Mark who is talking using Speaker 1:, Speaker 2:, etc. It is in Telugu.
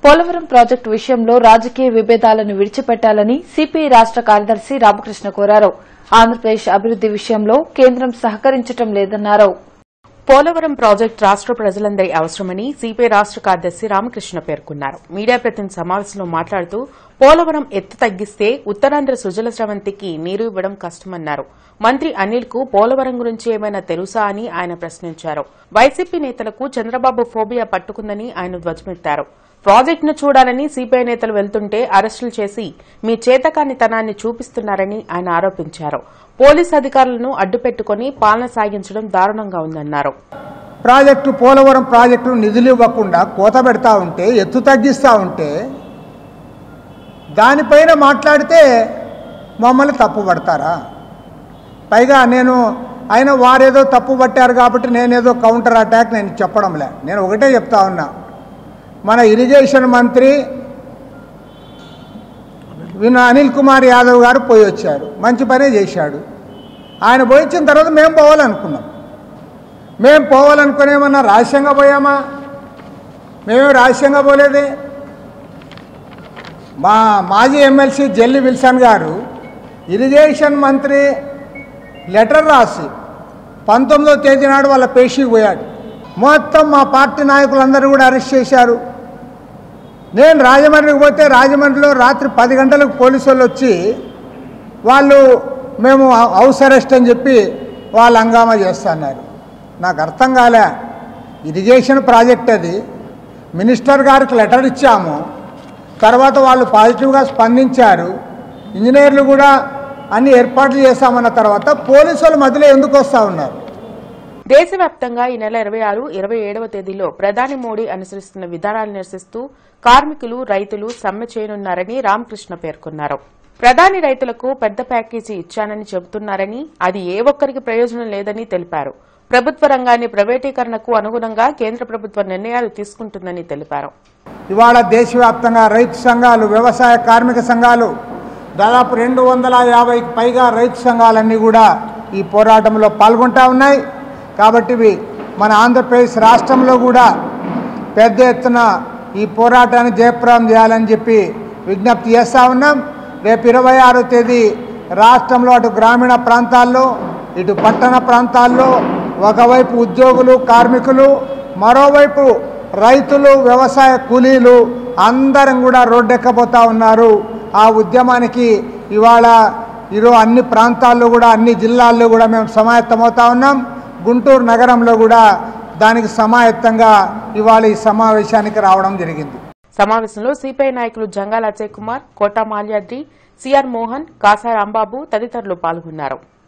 Speaker 1: పోలవరం ప్రాజెక్టు విషయంలో రాజకీయ విభేదాలను విడిచిపెట్టాలని సిపిఐ రాష్ట కార్యదర్శి రామకృష్ణ కోరారు. ఆంధ్రప్రదేశ్ అభివృద్ది విషయంలో కేంద్రం సహకరించడం లేదన్నారు.
Speaker 2: పోలవరం ప్రాజెక్టు రాష్ట ప్రజలందరి అవసరమని సిపిఐ రాష్ట కార్యదర్శి రామకృష్ణ పేర్కొన్నారు. మీడియా ప్రతినిధి సమావేశంలో మాట్లాడుతూ పోలవరం ఎత్తు తగ్గిస్తే ఉత్తరాంధ్ర సుజల స్రవంతికి నీరు ఇవ్వడం కష్టమన్నారు. మంత్రి అనిల్ కు పోలవరం గురించి ఏమైనా తెలుసా అని ఆయన ప్రశ్నించారు. వైసీపీ నేతలకు చంద్రబాబు ఫోబియా పట్టుకుందని ఆయన ధ్వజమెత్తారు. ప్రాజెక్టును చూడాలని సిపిఐ నేతలు వెళ్తుంటే అరెస్టులు చేసి మీ చేతకానితనాన్ని చూపిస్తున్నారని ఆయన ఆరోపించారు. పోలీసు అధికారులను అడ్డుపెట్టుకుని పాలన సాగించడం దారుణంగా ఉందన్నారు.
Speaker 3: పోలవరం ప్రాజెక్టు నిధులు ఇవ్వకుండా కోత పెడతా ఉంటే, ఎత్తు తగ్గిస్తూ ఉంటే దానిపైన మాట్లాడితే మమ్మల్ని తప్పుపడతారా? పైగా ఆయన వారేదో తప్పు పట్టారు కాబట్టి నేనేదో కౌంటర్ అటాక్ నేను చెప్పడంలే. నేను ఒకటే చెప్తా ఉన్నా, మన ఇరిగేషన్ మంత్రి అనిల్ కుమార్ యాదవ్ గారు పోయి వచ్చారు, మంచి పనే చేశాడు. ఆయన పోయి వచ్చిన తర్వాత మేము పోవాలనుకున్నాం. మేము పోవాలనుకునేమన్నా రహస్యంగా పోయామా? మేమే రహస్యంగా పోలేదే. మా మాజీ ఎమ్మెల్సీ జెల్లి విల్సన్ గారు ఇరిగేషన్ మంత్రి లెటర్ రాసి 19వ తేదీ నాడు వాళ్ళ పేషీకి పోయాడు. మొత్తం మా పార్టీ నాయకులందరూ కూడా అరెస్ట్ చేశారు. నేను రాజమండ్రికి పోతే రాజమండ్రిలో రాత్రి 10 గంటలకు పోలీసు వాళ్ళు వచ్చి మేము హౌస్ అరెస్ట్ అని చెప్పి వాళ్ళు హంగామా చేస్తున్నారు. నాకు అర్థం కాలే. ఇరిగేషన్ ప్రాజెక్ట్ అది, మినిస్టర్ గారికి లెటర్ ఇచ్చాము, తర్వాత వాళ్ళు పాజిటివ్గా స్పందించారు, ఇంజనీర్లు కూడా అన్ని ఏర్పాట్లు చేశామన్న తర్వాత పోలీసుల మధ్యలో ఎందుకు వస్తూ ఉన్నారు?
Speaker 2: దేశవ్యాప్తంగా ఈ నెల 26, 27వ తేదీలో ప్రధాని మోడీ అనుసరిస్తున్న విధానాలు నిరసిస్తూ కార్మికులు, రైతులు సమ్మె చేయనున్నారని రామకృష్ణ పేర్కొన్నారు. ప్రధాని రైతులకు పెద్ద ప్యాకేజీ ఇచ్చానని చెబుతున్నారని, అది ఏ ఒక్కరికి ప్రయోజనం లేదని తెలిపారు. ప్రభుత్వ రంగాన్ని ప్రైవేటీకరణకు అనుగుణంగా కేంద్ర ప్రభుత్వం నిర్ణయాలు తీసుకుంటుందని తెలిపారు.
Speaker 3: ఇవాళ దేశవ్యాప్తంగా రైతు సంఘాలు, వ్యవసాయ కార్మిక సంఘాలు, దాదాపు 250కి పైగా రైతు సంఘాలన్నీ కూడా ఈ పోరాటంలో పాల్గొంటా ఉన్నాయి. కాబట్టి మన ఆంధ్రప్రదేశ్ రాష్ట్రంలో కూడా పెద్ద ఎత్తున ఈ పోరాటాన్ని జయప్రదం చేయాలని చెప్పి విజ్ఞప్తి చేస్తూ ఉన్నాం. రేపు 26వ తేదీ రాష్ట్రంలో అటు గ్రామీణ ప్రాంతాల్లో, ఇటు పట్టణ ప్రాంతాల్లో ఒకవైపు ఉద్యోగులు, కార్మికులు, మరోవైపు రైతులు, వ్యవసాయ కూలీలు అందరం కూడా రోడ్డెక్కబోతూ ఉన్నారు. ఆ ఉద్యమానికి ఇవాళ అన్ని ప్రాంతాల్లో కూడా, అన్ని జిల్లాల్లో కూడా మేము సమాయత్తమవుతా ఉన్నాం. గుంటూరు నగరంలో కూడా దానికి సమాయత్తంగా ఇవాళ ఈ సమావేశానికి రావడం జరిగింది.
Speaker 2: సమావేశంలో సిపిఐ నాయకులు జంగాల అజయ్ కుమార్, కోటా మాల్యాద్రి, సిఆర్ మోహన్, కాసా రాంబాబు తదితరులు పాల్గొన్నారు.